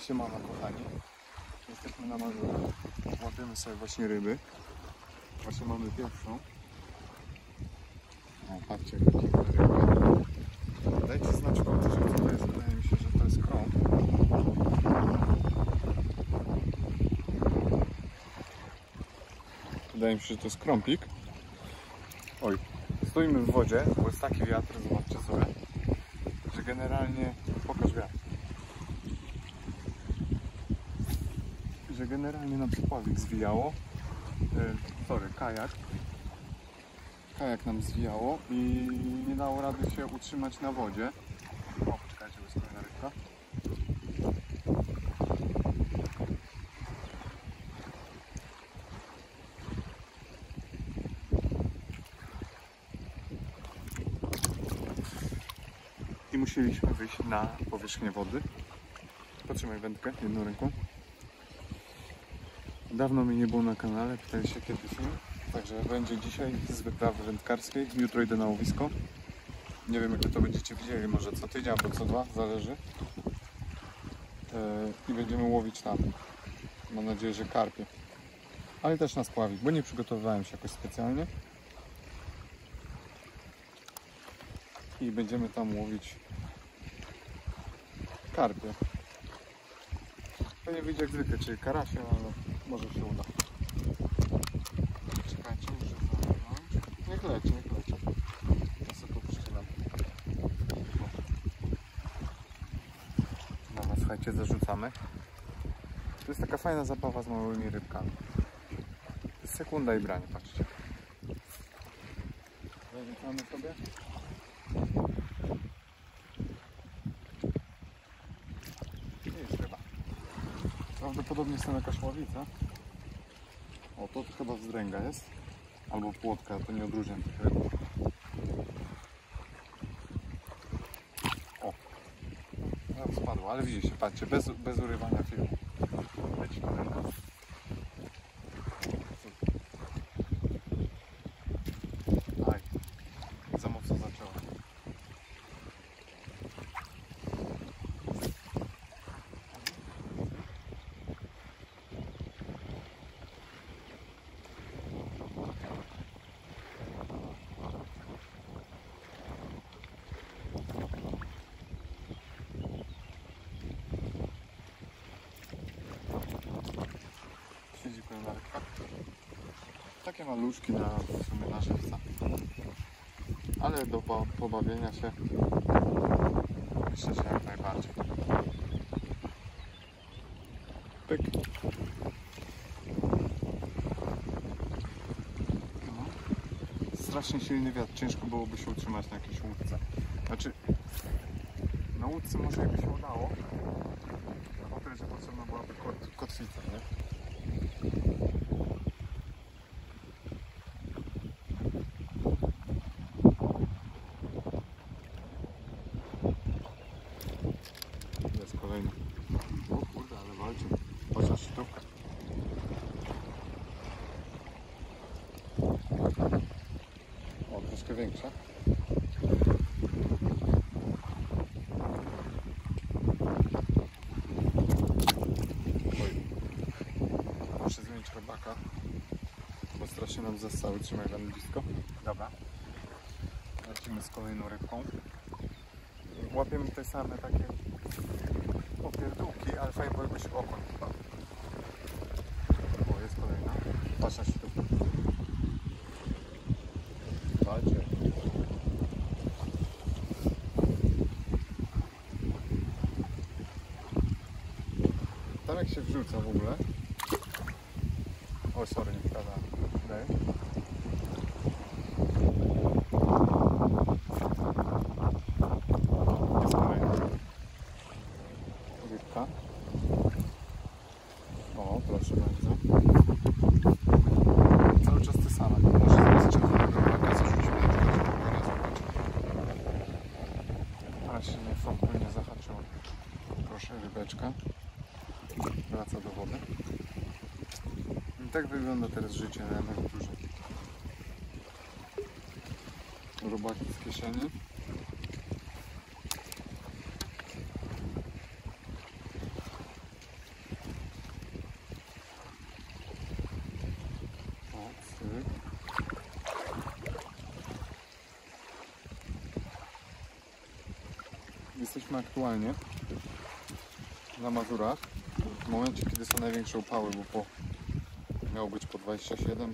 Siemano kochani, jesteśmy na Mazurach, łapiemy sobie właśnie ryby. Właśnie mamy pierwszą. O, patrzcie, jaka piękna rybka. Dajcie znać w komentarzu, co to jest. Wydaje mi się, że to jest krąg. Wydaje mi się, że to jest krąpik. Oj, stoimy w wodzie, bo jest taki wiatr, zobaczcie sobie, że generalnie, pokaż wiatr, że generalnie nam pławik zwijało, kajak nam zwijało i nie dało rady się utrzymać na wodzie. O, poczekajcie, bo jest kolejna rybka. I musieliśmy wyjść na powierzchnię wody. Potrzymaj wędkę jedną ręką. Dawno mnie nie było na kanale, pytali się kiedy film. Także będzie dzisiaj z wyprawy wędkarskiej. Jutro idę na łowisko. Nie wiem, jak wy to będziecie widzieli, może co tydzień albo co dwa, zależy. I będziemy łowić tam. Mam nadzieję, że karpie. Ale też na spławik, bo nie przygotowywałem się jakoś specjalnie. I będziemy tam łowić karpie. To nie wyjdzie jak zwykle, czyli karasie, ale może się uda. Czekajcie, muszę zamknąć. Niech leci. Ja sobie to przycinam. Dobra, słuchajcie, zarzucamy. To jest taka fajna zabawa z małymi rybkami. To jest sekunda i branie, patrzcie. Zarzucamy sobie. Jest ryba. Prawdopodobnie jest tam jakaś ławica. O, to chyba wzdręga jest. Albo płotka, to nie odróżniam tych ryb. O! No, spadło, ale widzicie, patrzcie, bez urywania filmu. Leci kolejna. Aj, za mocno zaczęła. Siedzi pełna rybka. Takie maluszki w sumie na żywca. Ale do pobawienia się myślę, że jak najbardziej. Pyk. No. Strasznie silny wiatr, ciężko byłoby się utrzymać na jakiejś łódce. Znaczy, na łódce może by się udało, o tyle, że potrzebna byłaby kotwica, nie? Jest kolejny. O kurde, ale walczy. Chociaż sztuka. O, troszkę większa. Muszę zmienić robaka, bo strasznie nam zastały. Trzymaj tam blisko. Dobra. Lecimy z kolejną rybką. Łapiemy te same takie popierdółki, ale fajnie byłoby się okoń chyba. O, jest kolejna. Patrz na śrubę. Walcie. Tam jak się wrzuca w ogóle. O, sorry, nie wkładam. Daj. Jest kolejna rybka. O, proszę bardzo. Cały czas te same. Może zaraz czerwonego robaka zarzucimy na przykład, żeby go nie złapać. Ale się nie zahaczyło. Proszę, rybeczka. Wraca do wody. I tak wygląda teraz życie na emeryturze. Robaki z kieszeni. jesteśmy aktualnie na Mazurach, w momencie, kiedy są największe upały, bo miało być po 27,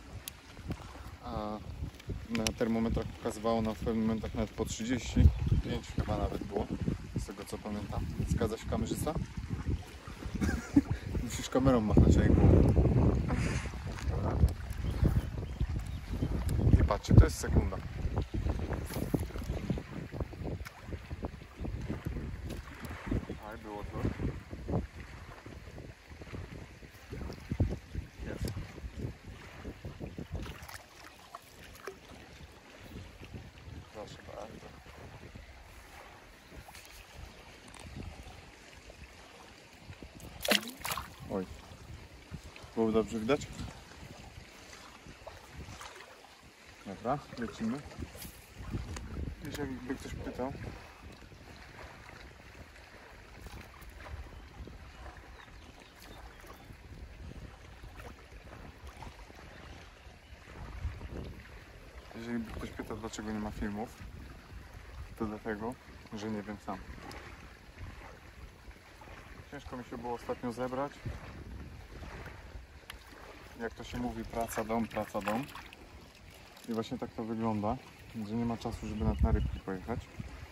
a na termometrach pokazywało nam w pewnych momentach nawet po 35 chyba nawet było, z tego co pamiętam. Zgadza się kamerzysta? Musisz kamerą machnąć, a nie głową. I patrzcie, to jest sekunda. Aj, było to. Jest. Proszę bardzo. Oj. Było dobrze widać? Dobra, lecimy. Jeżeli by ktoś pytał. Jeżeli by ktoś pytał, dlaczego nie ma filmów, to dlatego, że nie wiem sam. Ciężko mi się było ostatnio zebrać. Jak to się mówi, praca, dom, praca, dom. I właśnie tak to wygląda, że nie ma czasu, żeby nawet na rybki pojechać.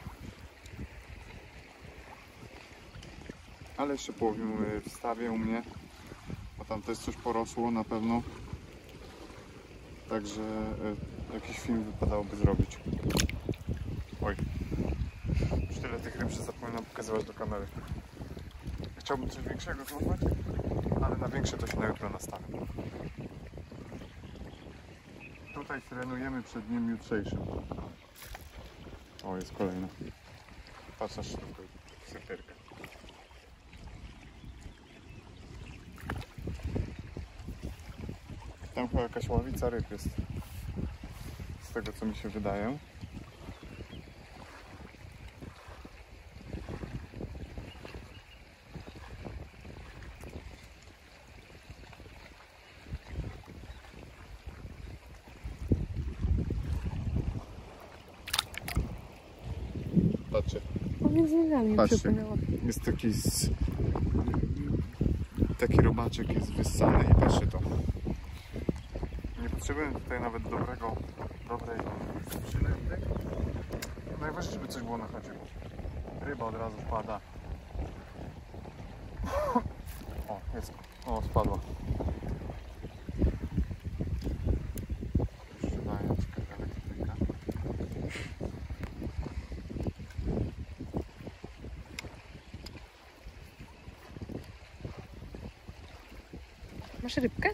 Ale jeszcze połowimy w stawie u mnie, bo tam też coś porosło na pewno. Także jakiś film wypadałoby zrobić. Oj, już tyle tych ryb, że zapominam pokazywać do kamery. Chciałbym coś większego złapać, ale na większe to się na jutro nastawię. Tutaj trenujemy przed dniem jutrzejszym. O, jest kolejna. Patrz, aż szybko sekierkę. Tam chyba jakaś ławica ryb jest. Z tego co mi się wydaje. Patrzcie. Pomiędzy nogami Patrzcie, przypomniała. jest taki robaczek jest wyssany i patrzcie to. Nie potrzebujemy tutaj nawet dobrej przynęty. Najważniejsze, żeby coś było na chacie. Ryba od razu wpada. O, jest. O, spadła. Już się daje ciekawa elektryka. Masz rybkę?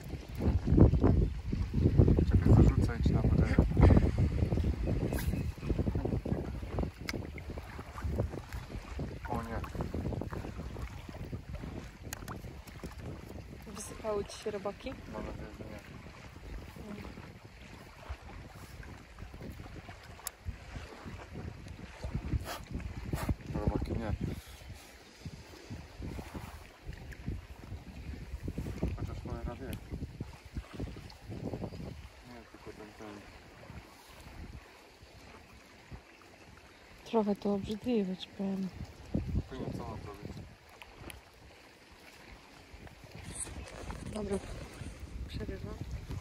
Czekaj, zarzucę i ci napodaję. O nie. Wysypały ci się robaki? Mam nadzieję, że nie. Robaki nie. Chociaż cholera wie. Nie, tylko ten. Trochę to obrzydliwe, ci powiem. To nie, co mam zrobić? Dobra, przerywam.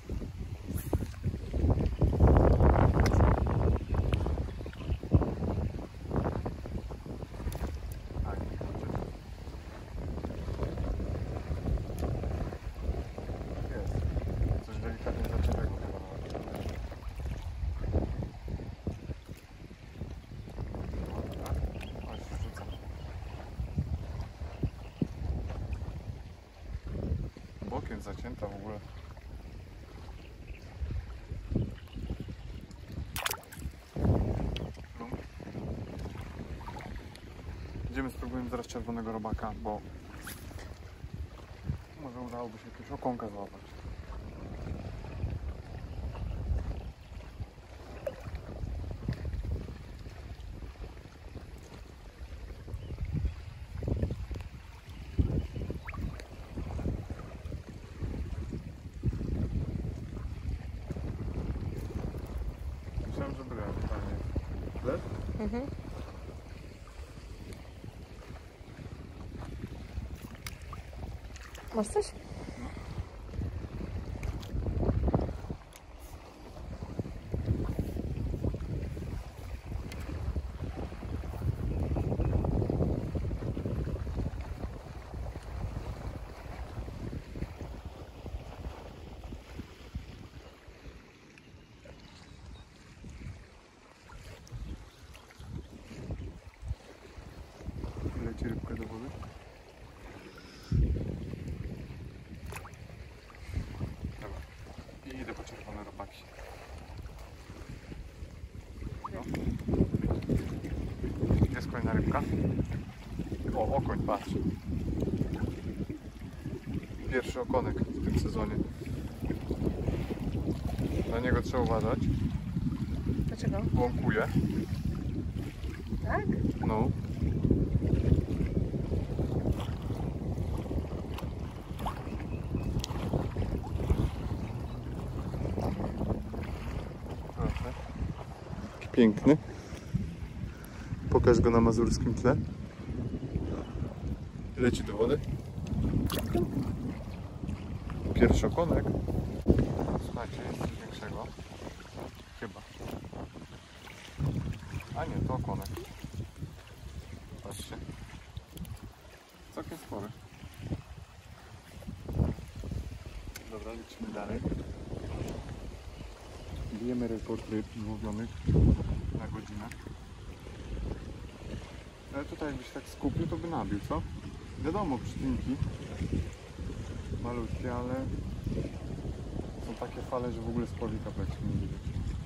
Tak, jest. Coś delikatnie zaczętego chyba. O, się rzuca. Bokiem zacięta w ogóle. Idziemy, spróbujemy zaraz czerwonego robaka, bo może udałoby się jakiegoś okonka złapać. Myślałem, że byłem totalnie. Lew? Mhm. Masz coś? Leci rybka do wody. Dobra. I idę po czerwone robaki. No. Jest kolejna rybka. O, okoń, patrz. Pierwszy okonek w tym sezonie. Na niego trzeba uważać. Dlaczego? Błąkuje. Tak? No. Proszę. Piękny. Pokaż go na mazurskim tle. Leci do wody. Pierwszy okonek. Słuchajcie, jest coś większego. Chyba. A nie, to okonek. Patrzcie. Całkiem spory. Dobra, lecimy dalej. Bijemy rekord ryb złowionych na godzinę. Ale tutaj jakbyś tak skupił, to by nabił, co? Wiadomo, przycinki malutkie, ale są takie fale, że w ogóle z powika praktycznie nie widać.